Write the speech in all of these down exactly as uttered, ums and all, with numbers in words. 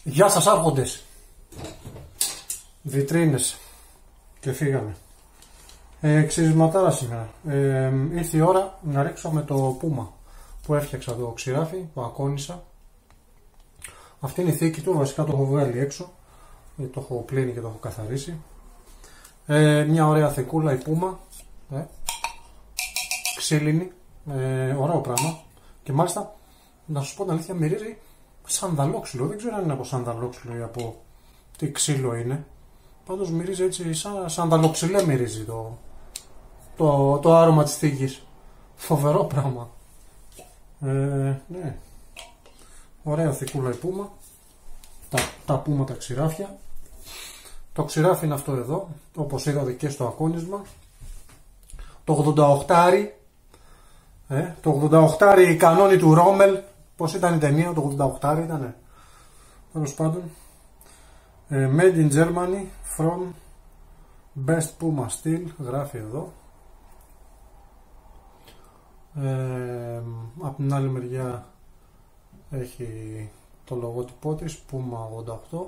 Γεια σας άρχοντες. Βιτρίνες. Και φύγαμε. Ε, Ξυρισματάρα σήμερα. Ε, ήρθε η ώρα να ρίξω με το πούμα που έφτιαξα το ξηράφι, που ακόνησα. Αυτή είναι η θήκη του, βασικά το έχω βγάλει έξω. Το έχω πλύνει και το έχω καθαρίσει. Ε, μια ωραία θεκούλα η πούμα. Ε, ξύλινη. Ε, ωραίο πράγμα. Και μάλιστα, να σου πω την αλήθεια, μυρίζει σανδαλόξυλο. Δεν ξέρω αν είναι από σανδαλόξυλο ή από τι ξύλο είναι. Πάντως μυρίζει έτσι, σαν σανδαλοξυλέ μυρίζει το, το, το άρωμα της θήκης. Φοβερό πράγμα. Ε, ναι. Ωραία θικούλα η πούμα. Τα, τα πούμα τα ξηράφια. Το ξηράφι είναι αυτό εδώ, όπως είδατε και στο ακόνισμα. Το ογδόντα οκτώ, ε, το ογδόντα οκτώ η κανόνη του Ρόμελ. Πώς ήταν η ταινία, το ογδόντα οκτώ ήτανε. Τέλος πάντων. Ε, made in Germany from Best Puma Steel, γράφει εδώ. Ε, από την άλλη μεριά έχει το λογότυπό της, Puma ογδόντα οκτώ.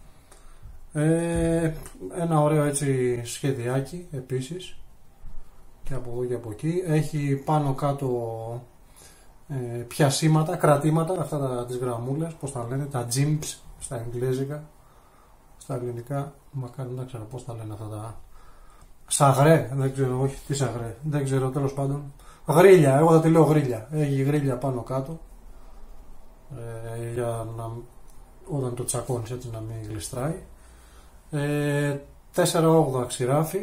Ε, ένα ωραίο έτσι σχεδιάκι επίσης και από εδώ και από εκεί. Έχει πάνω κάτω ε, πιασίματα, κρατήματα, αυτά τα, τις γραμμούλες, πώς τα λένε, τα jimps στα εγγλέζικα. Στα ελληνικά, μακάρι δεν ξέρω πώς τα λένε αυτά τα σαγρέ, δεν ξέρω, όχι τι σαγρέ, δεν ξέρω, τέλος πάντων. Γρίλια, εγώ θα τη λέω γρίλια. Έχει γρίλια πάνω κάτω ε, για να, όταν το τσακώνεις έτσι να μην γλιστράει. Ε, τέσσερα όγδοα ξηράφι.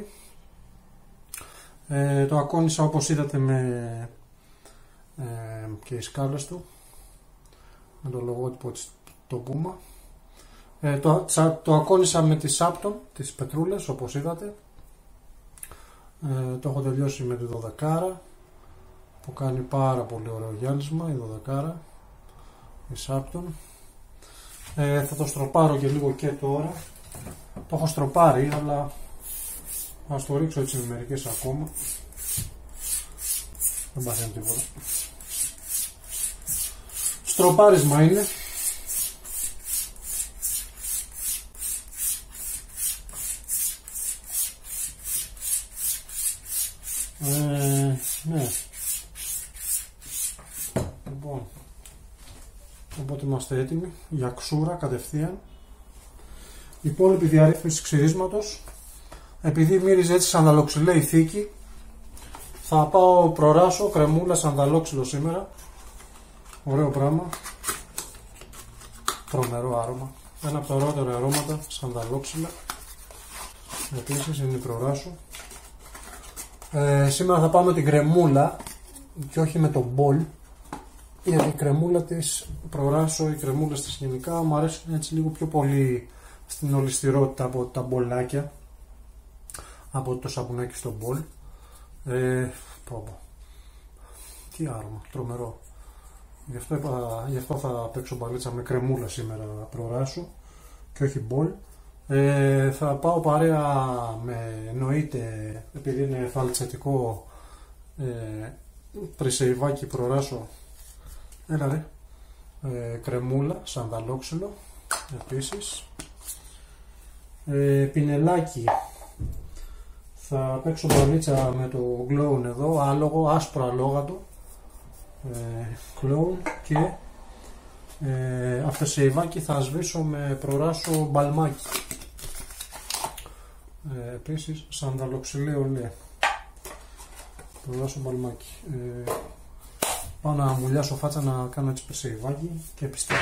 Ε, το ακόνησα όπως είδατε με ε, και οι σκάλες του, με το λογότυπο της το Puma. Ε, το, τσα, το ακόνησα με τη Σάπτον, τις πετρούλες όπως είδατε. Ε, το έχω τελειώσει με τη δωδεκάρα που κάνει πάρα πολύ ωραίο γυάλισμα, η δωδεκάρα, η Σάπτον. Ε, θα το στροπάρω και λίγο και τώρα. Το έχω στροπάρει, αλλά ας το ρίξω έτσι με μερικές ακόμα. Δεν παθαίνει τίποτα. Στροπάρισμα είναι. Ε, ναι. Λοιπόν, οπότε είμαστε έτοιμοι για ξούρα κατευθείαν. Η υπόλοιπη διαρρύθμιση ξυρίσματος, επειδή μύριζε έτσι σανδαλοξυλέ η θήκη, θα πάω προράσω κρεμούλα σανδαλόξυλο σήμερα. Ωραίο πράγμα, τρομερό άρωμα, ένα από τα ωραιότερα αρώματα σανδαλόξυλα. Επίσης είναι η προράσω. Ε, σήμερα θα πάμε την κρεμούλα και όχι με τον μπολ, γιατί η κρεμούλα της προράσω, οι κρεμούλες της γενικά μου αρέσουν έτσι λίγο πιο πολύ στην ολιστηρότητα από τα μπολάκια, από το σαπουνάκι στο μπολ. Ε, πω, πω. Τι άρωμα, τρομερό. Γι' αυτό, είπα, γι' αυτό θα παίξω μπαλίτσα με κρεμούλα σήμερα προράσω και όχι μπολ. Ε, θα πάω παρέα με, εννοείται, επειδή είναι φαλτσετικό, ε, πρισεϊβάκι προράσω, έλα ρε, ε, κρεμούλα, σανδαλόξυλο επίσης. Ε, πινελάκι, θα παίξω μπαλίτσα με το Glown εδώ, άλογο, άσπρο αλόγατο, ε, Glown, και ε, αυτοσεϊβάκι θα σβήσω με προράσω μπαλμάκι. Ε, επίσης σανδαλοξυλέ ολέ, προράσω μπαλμάκι. Ε, πάω να μουλιάσω φάτσα να κάνω έτσι πρισεϊβάκι και επιστρέφω.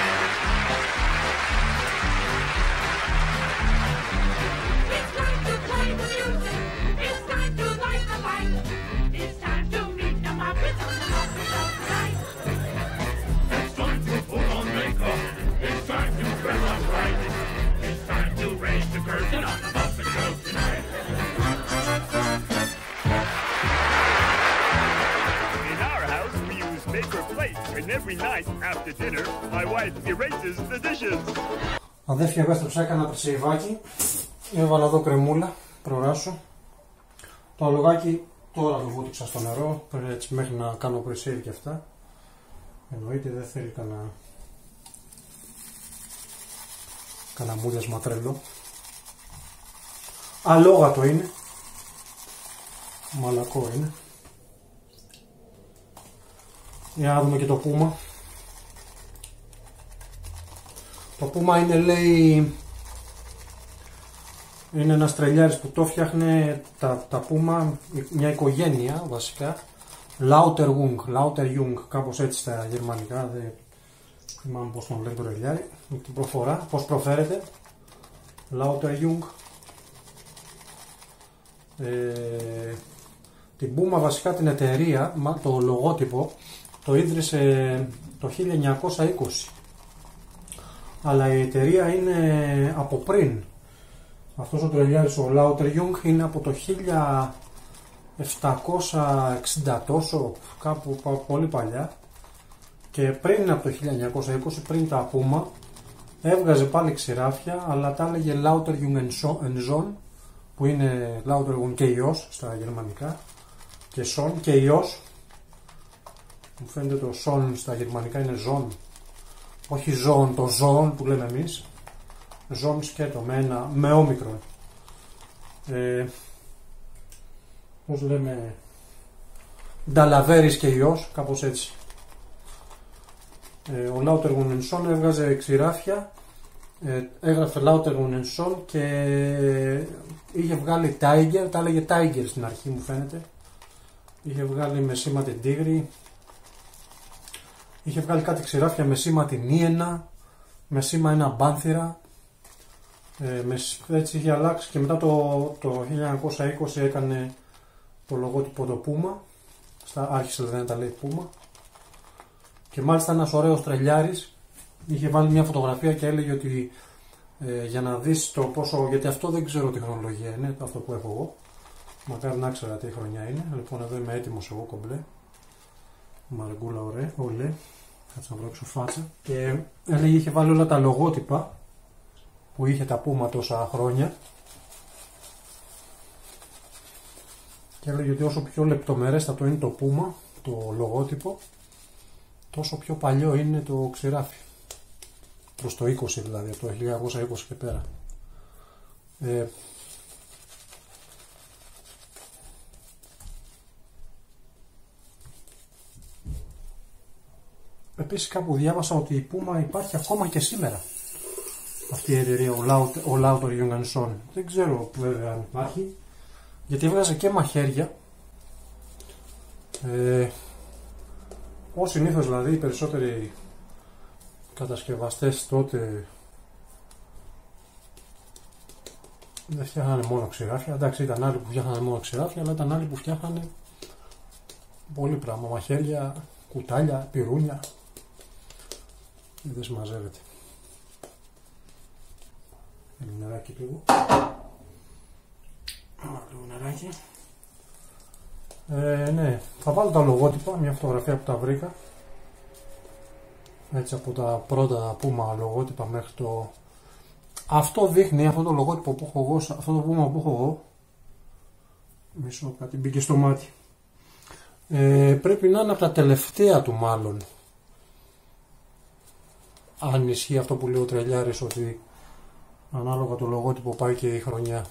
And every night after dinner, my wife erases the dishes. Αδέρφια, επέστρεψα, έκανα πρισεϊβάκι. Έβαλα εδώ κρεμούλα, προράσω. Το αλογάκι τώρα το βούτυξα στο νερό, έτσι μέχρι να κάνω πρισεϊ και αυτά. Εννοείται δεν θέλει κανένα καναμούδιασμα τρελό. Αλόγατο είναι. Μαλακό είναι. Για να δούμε και το πούμα. Το πούμα είναι, λέει, είναι ένας τρελιάρης που το φτιάχνε τα, τα πούμα, μια οικογένεια βασικά. Lauterjung, Lauterjung, κάπως έτσι στα γερμανικά, δεν θυμάμαι πώς τον λέει το τρελιάρη, την προφορά, πώς προφέρεται. Lauterjung. Ε, την πούμα βασικά την εταιρεία, το λογότυπο, το ίδρυσε το χίλια εννιακόσια είκοσι. Αλλά η εταιρεία είναι από πριν. Αυτός ο τρελιάρης, ο Lauterjung, είναι από το χίλια επτακόσια εξήντα τόσο, κάπου πολύ παλιά. Και πριν από το χίλια εννιακόσια είκοσι, πριν τα Puma, έβγαζε πάλι ξηράφια, αλλά τα έλεγε Lauterjung and Sohn, που είναι Lauterjung και ιός στα γερμανικά, και Sohn και ιός. Μου φαίνεται το Sohn στα γερμανικά είναι Sohn. Όχι ζώων, το ζώων που λέμε εμείς. Ζώων σκέτο με ένα, με όμικρον. Ε, πώς λέμε, Νταλαβέρης και ιός, κάπως έτσι. Ε, ο Lauterjung and Sohn έβγαζε ξηράφια, ε, έγραφε Lauterjung and Sohn και είχε βγάλει Tiger, τα έλεγε Tiger στην αρχή μου φαίνεται. Είχε βγάλει με σήμα την τίγρη. Είχε βγάλει κάτι ξηράφια με σήμα την Ήενα, με σήμα ένα μπάνθυρα, ε, με, έτσι είχε αλλάξει και μετά το, το χίλια εννιακόσια είκοσι έκανε το λογότυπο το Puma, στα, άρχισε δηλαδή να τα λέει Puma, και μάλιστα ένας ωραίος τρελιάρης είχε βάλει μια φωτογραφία και έλεγε ότι ε, για να δεις το πόσο, γιατί αυτό δεν ξέρω τι χρονολογία είναι, αυτό που έχω εγώ, μακάρι να ξέρω τι χρονιά είναι. Λοιπόν, εδώ είμαι έτοιμος εγώ κομπλέ. Μαργούλα ωραία, ολέ. Κάτσε να βρέξω φάτσα. Και έλεγε είχε βάλει όλα τα λογότυπα που είχε τα Puma τόσα χρόνια. Και έλεγε ότι όσο πιο λεπτομερέστατο είναι το Puma, το λογότυπο, τόσο πιο παλιό είναι το ξηράφι. Προς το είκοσι δηλαδή, από το χίλια εννιακόσια είκοσι και πέρα. Ε, Επίσης κάπου διάβασα ότι η Puma υπάρχει ακόμα και σήμερα. Αυτή η εταιρεία, ο Lauterjung and Sohn. Δεν ξέρω βέβαια αν υπάρχει. Γιατί έβγαζε και μαχαίρια. Ε, ως συνήθως δηλαδή οι περισσότεροι κατασκευαστές τότε δεν φτιάχνανε μόνο ξηράφια. Εντάξει, ήταν άλλοι που φτιάχνανε μόνο ξηράφια, αλλά ήταν άλλοι που φτιάχνανε πολύ πράγμα. Μαχαίρια, κουτάλια, πυρούνια. Δεν συμμαζεύεται. Ένα νεράκι λίγο. Λίγο νεράκι. Ε, ναι, θα βάλω τα λογότυπα, μια φωτογραφία που τα βρήκα. Έτσι από τα πρώτα Puma λογότυπα μέχρι το... Αυτό δείχνει, αυτό το λογότυπο που έχω εγώ, αυτό το Puma που έχω εγώ. Μισό, κάτι μπήκε στο μάτι. Ε, πρέπει να είναι από τα τελευταία του μάλλον. Αν ισχύει αυτό που λέει ο τρελιάρης, ότι ανάλογα το λογότυπο πάει και η χρονιά.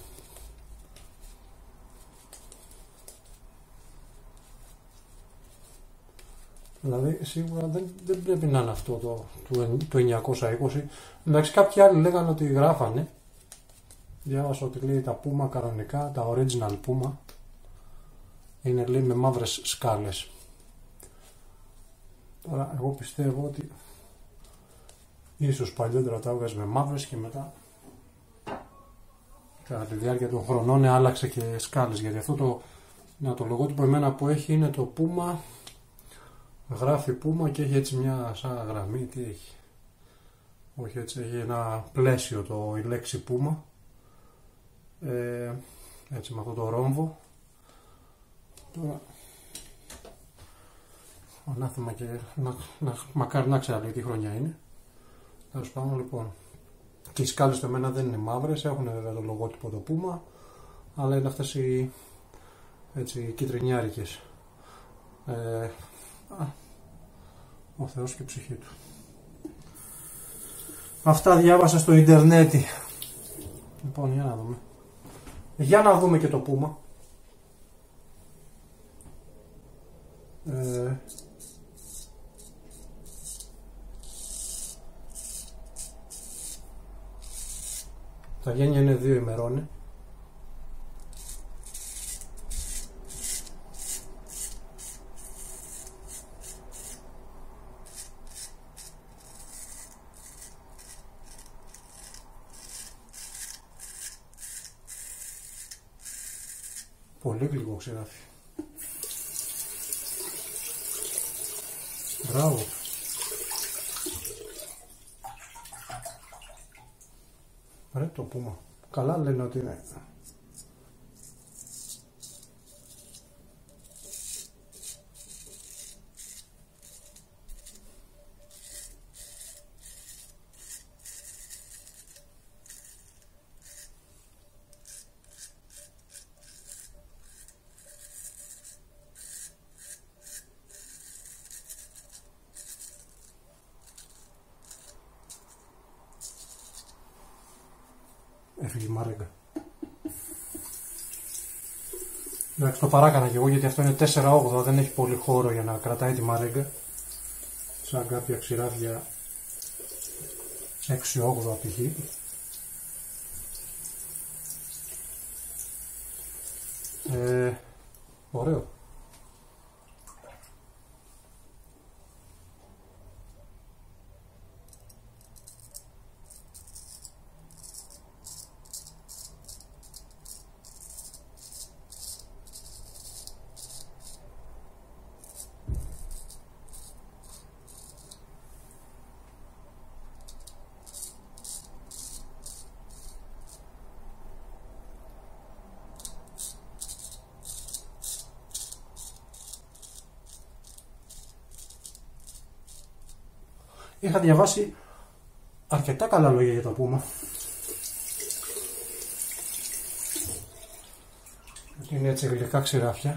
Δηλαδή σίγουρα δεν, δεν πρέπει να είναι αυτό το, το, το εννιακόσια είκοσι. Εντάξει, κάποιοι άλλοι λέγανε ότι γράφανε. Διάβασα ότι λέει τα Puma κανονικά, τα original Puma είναι, λέει, με μαύρες σκάλες. Τώρα εγώ πιστεύω ότι ίσως παλιότερα τα έβγαζε με μαύρες και μετά κατά τη διάρκεια των χρονών άλλαξε και σκάλες. Γιατί αυτό το, να, το λογότυπο εμένα που έχει είναι το Puma, γράφει Puma και έχει έτσι μια σαν γραμμή. Τι έχει? Όχι, έτσι έχει ένα πλαίσιο το, η λέξη Puma, ε, έτσι με αυτό το ρόμβο. Τώρα ανάθεμα και να, να, μακάρι να ξέρω τι χρονιά είναι. Τέλος πάντων, λοιπόν, και οι σκάλες του εμένα δεν είναι μαύρες, έχουν βέβαια το λογότυπο το Puma, αλλά είναι αυτές οι, έτσι, οι κυτρινιάρικες. Ε, α, ο Θεός και η ψυχή του. Αυτά διάβασα στο ίντερνετ. Λοιπόν, για να δούμε. Για να δούμε και το πούμα. Ε... Τα γένια είναι δύο ημερών. Πολύ γλυκό ξηράφι. Μπράβο. Ρε το πούμα. Καλά λένε ότι είναι. Έφυγε η μαρέγκα. Εντάξει, το παράκανα και εγώ γιατί αυτό είναι τέσσερα όγδοα, δεν έχει πολύ χώρο για να κρατάει τη μαρέγκα. Σαν κάποια ξηράφια έξι όγδοα π.χ. Ε, ωραίο. Είχα διαβάσει αρκετά καλά λόγια για το πούμα. Είναι έτσι γλυκά ξηράφια.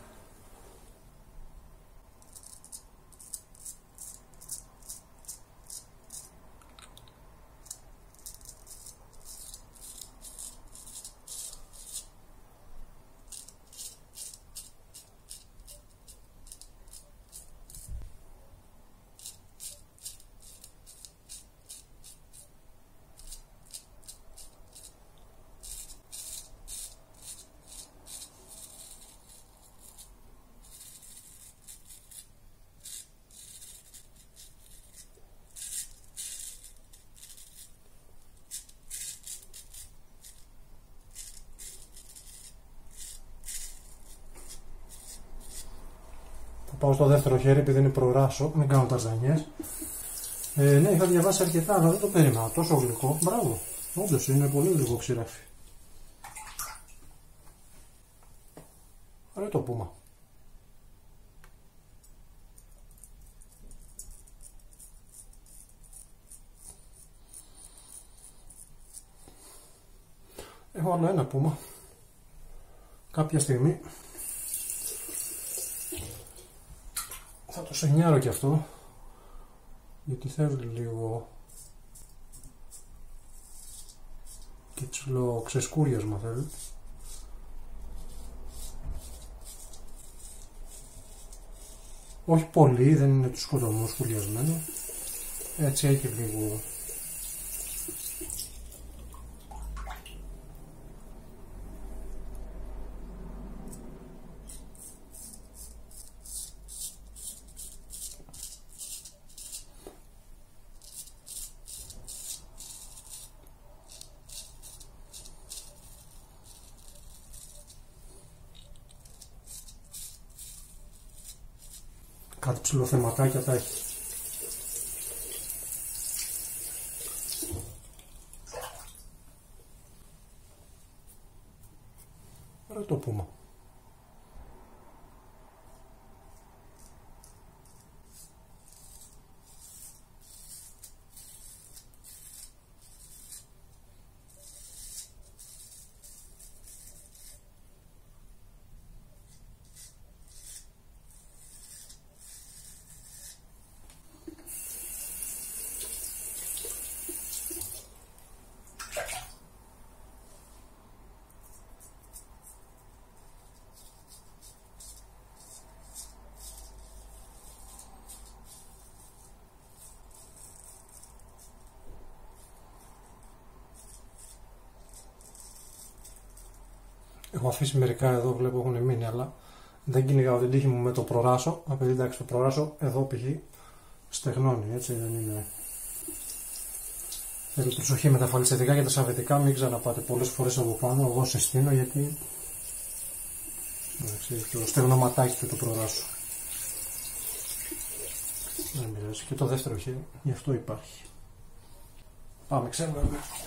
Θα πάω στο δεύτερο χέρι επειδή είναι προράσο, μην κάνω τα ζανιές. Ε, ναι, είχα διαβάσει αρκετά, αλλά δεν το περίμενα. Τόσο γλυκό, μπράβο. Όντως είναι πολύ γλυκό ξηράφι. Ωραίο το πούμα. Έχω άλλο ένα πούμα. Κάποια στιγμή θα το σενιάρω και αυτό, γιατί θέλει λίγο και τσιλο ξεσκούριασμα θέλει. Όχι πολύ, δεν είναι του σκοτωμού σκουριασμένο. Έτσι έχει λίγο κάτι ψηλοθεματάκια τα έχει. Ωραία το πούμα. Έχω αφήσει μερικά εδώ, βλέπω έχουν μείνει, αλλά δεν κυνηγάω την τύχη μου με το προράσο. Απ' εντάξει, το προράσο εδώ π.χ. στεγνώνει, έτσι δεν είναι. Θέλει προσοχή με τα φαλτσετικά και τα σαβετικά, μην ξαναπάτε πολλές φορές από πάνω. Εγώ συστήνω γιατί εντάξει, το στεγνωματάκι του το προράσου. Δεν πειράζει. Και το δεύτερο χέρι, γι' αυτό υπάρχει. Πάμε ξένα.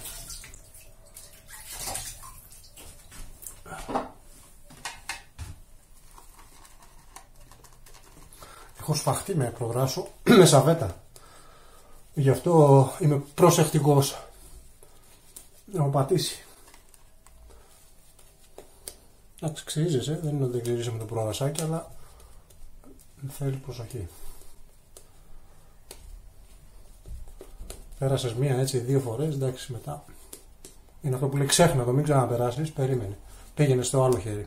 Έχω σφαχτεί με προγράσω με σαβέτα. Γι' αυτό είμαι προσεκτικός να μου πατήσει. Εντάξει, ξυρίζεσαι, δεν είναι ότι δεν ξυρίζεσαι με το προγρασάκι, αλλά θέλει προσοχή. Πέρασες μία έτσι δύο φορές, εντάξει, μετά είναι αυτό που λέει ξέχνα το, μην ξαναπεράσεις, περίμενε. Πήγαινε στο άλλο χέρι.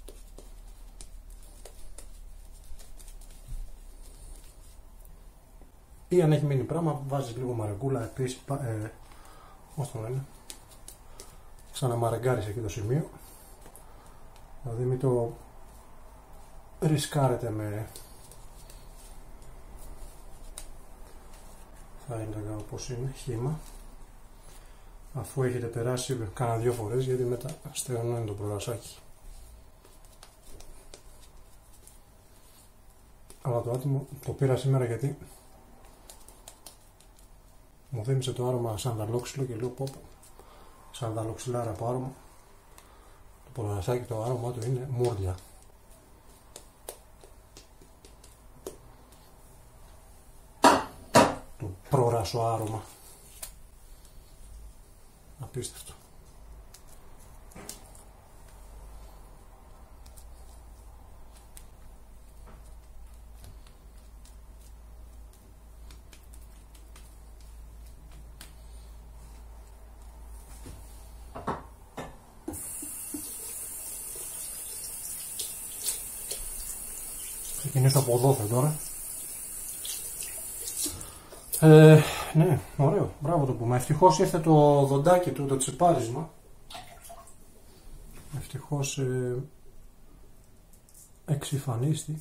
Ή αν έχει μείνει πράγμα, βάζεις λίγο μαρεγκούλα επίσης, ε, πώς το λένε, ξαναμαρεγκάρεις εκεί το σημείο. Δηλαδή μην το ρισκάρετε με, θα έλεγα όπως είναι, χύμα, αφού έχετε περάσει κάνα δύο φορές, γιατί μετά στεγνώνει το προγρασάκι. Αλλά το άτιμο το πήρα σήμερα γιατί μου θύμισε το άρωμα σανδαλόξυλο και λέω πω πω, σανδαλοξυλάρα από άρωμα. Το προγρασάκι, το άρωμα του είναι μούρλια. Το προράσο άρωμα. Απίστευτο. Ξεκινήσω από εδώ τώρα. Ε, ναι, ωραίο, μπράβο το πούμε. Ευτυχώς ήρθε το δοντάκι του, το τσιπάρισμα. Ευτυχώς ε, εξυφανίστη.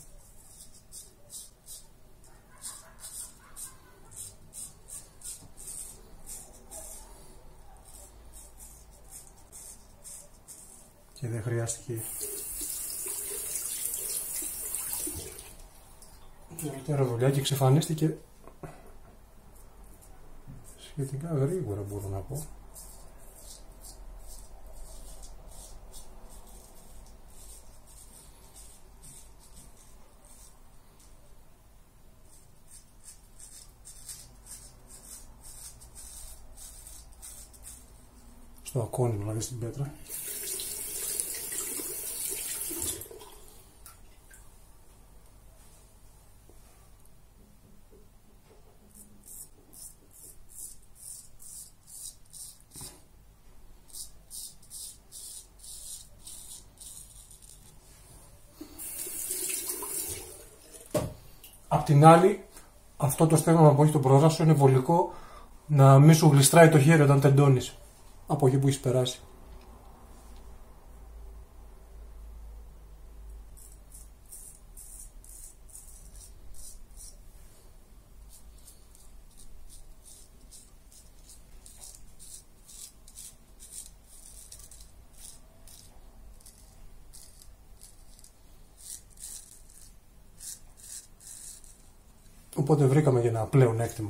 Και δεν χρειάστηκε τελευταία δουλειά και εξυφανίστηκε σχετικά γρήγορα, μπορώ να πω. Στο ακόνι, δηλαδή στην πέτρα. Απ' την άλλη, αυτό το στέγμα που έχει το προγράσο είναι βολικό να μην σου γλιστράει το χέρι όταν τεντώνεις από εκεί που έχεις περάσει. Οπότε βρήκαμε για ένα πλέον έκτημα.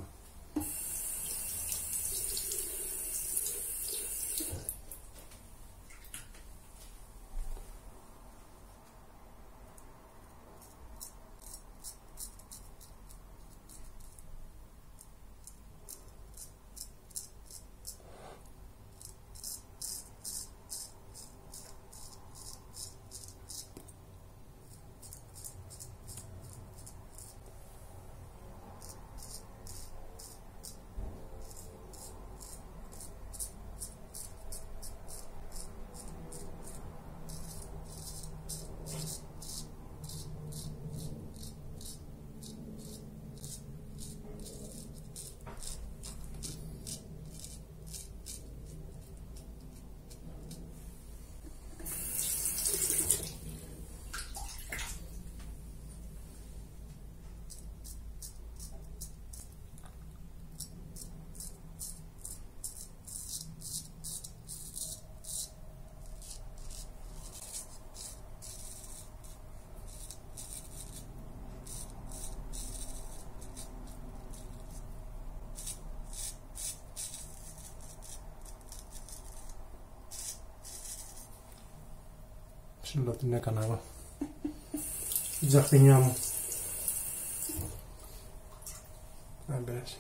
Σύλλα την έκανα εδώ. Την τζαχπινιά μου. Δεν πειράζει.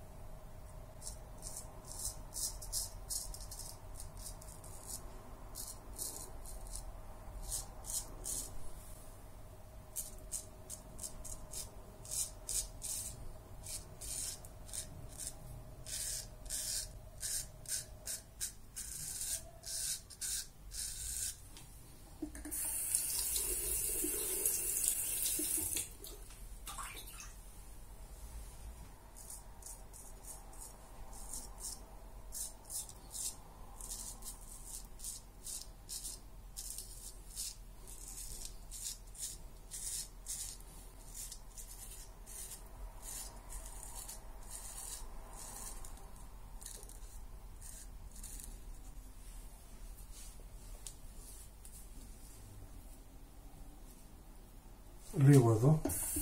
Λίγο εδώ.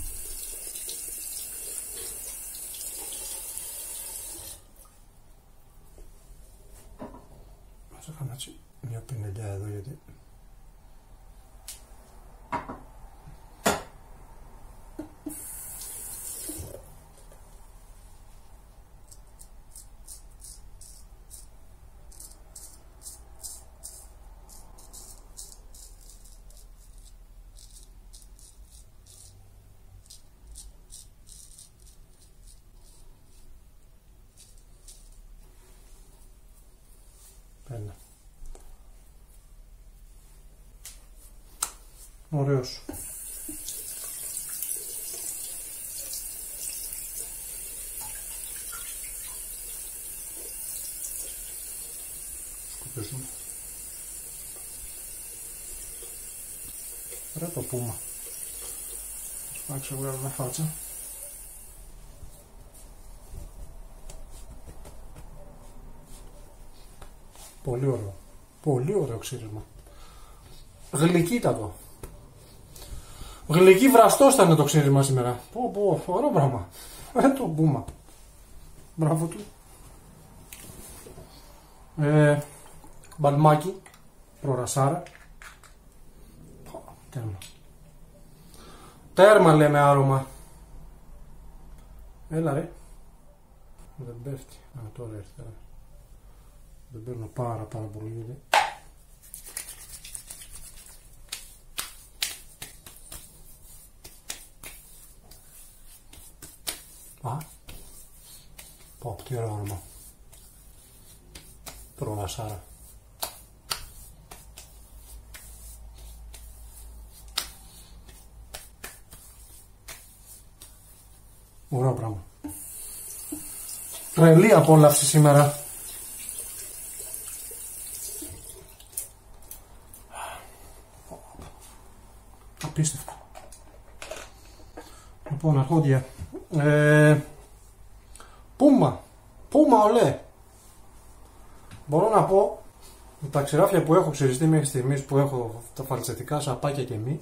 Ας έκανα έτσι μια πινελιά εδώ γιατί πένα. Ωραίος. Σκουπίζουμε. Ρε το πούμα. Θα ξεβγάλουμε φάτσα. Πολύ ωραίο. Πολύ ωραίο ξύρισμα. Γλυκύτατο. Γλυκύ βραστός ήταν το ξύρισμα σήμερα. Πω πω, ωραίο πράγμα. Ε, το μπούμα. Μπράβο του. Ε, μπαλμάκι. Προρασάρα. Τέρμα. Τέρμα λέμε άρωμα. Έλα ρε. Δεν πέφτει. Α, τώρα ήρθε. Δεν παίρνω πάρα πάρα πολύ γιατί... Α, πω, τι ωραίο όνομα. Προβασάρα. Ωραίο πράγμα. Τρελή απόλαυση σήμερα. Απίστευτο. Λοιπόν, αρχόντια. Ε, πούμα. Πούμα ολέ. Μπορώ να πω τα ξηράφια που έχω ξυριστεί μέχρι στιγμής, που έχω τα φαλτσετικά σαπάκια και μη,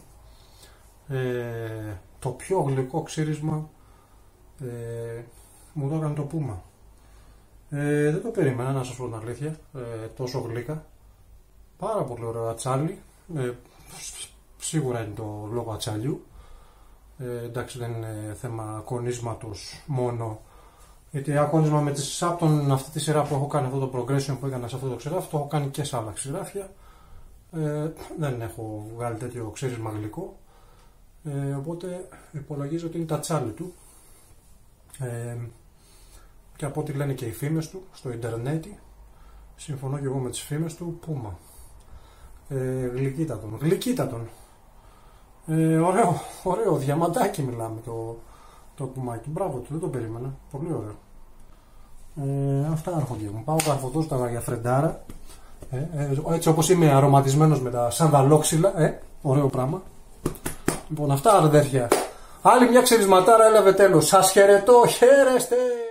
ε, το πιο γλυκό ξύρισμα ε, μου το έκανε το πούμα. Ε, δεν το περίμενα, να σας πω την αλήθεια, ε, τόσο γλύκα. Πάρα πολύ ωραίο ατσάλι. Ε, σίγουρα είναι το λόγο ατσαλιού. Ε, εντάξει, δεν είναι θέμα ακονίσματος μόνο, γιατί ακόνισμα με τη Σάπτον, αυτή τη σειρά που έχω κάνει, αυτό το progression που έκανα σε αυτό το ξηράφι, το έχω κάνει και σε άλλα ξηράφια. Ε, δεν έχω βγάλει τέτοιο ξύρισμα γλυκό, ε, οπότε υπολογίζω ότι είναι τα τσάλι του, ε, και από ό,τι λένε και οι φήμες του στο ίντερνετ, συμφωνώ και εγώ με τις φήμες του, πούμα. Ε, γλυκύτατον, γλυκύτατον. Ε, ωραίο, ωραίο, διαμαντάκι μιλάμε το, το πουμάκι. Μπράβο του, δεν το περίμενα. Πολύ ωραίο. Ε, αυτά έρχονται μου. Πάω καρφωτός τα για φρεντάρα. Ε, ε, έτσι όπως είμαι αρωματισμένος με τα σανδαλόξυλα. Ε, ωραίο πράγμα. Λοιπόν, αυτά αδέρφια. Άλλη μια ξυρισματάρα έλαβε τέλος. Σας χαιρετώ, χαίρεστε.